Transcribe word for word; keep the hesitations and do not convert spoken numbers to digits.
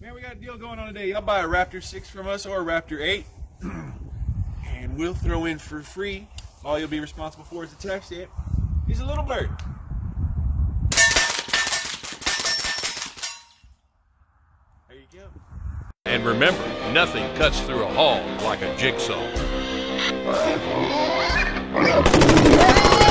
Man, we got a deal going on today. Y'all buy a Raptor six from us or a Raptor eight, and we'll throw in for free. All you'll be responsible for is the tax stamp. He's a little bird. There you go. And remember, nothing cuts through a hog like a jigsaw.